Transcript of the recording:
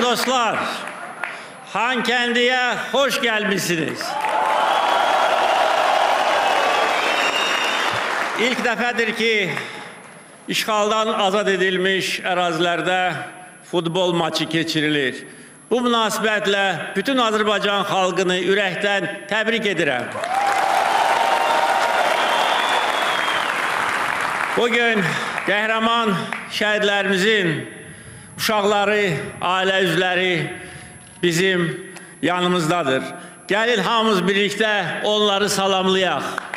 dostlar, Xankəndiyə hoş gelmişsiniz. İlk dəfədir ki, işğaldan azad edilmiş ərazilərdə futbol maçı keçirilir. Bu münasibətlə bütün Azərbaycan xalqını ürəkdən təbrik edirəm. Bugün qəhrəman şəhidlərimizin uşaqları, ailə üzvləri bizim yanımızdadır. Gəlin hamımız birlikdə onları salamlayaq.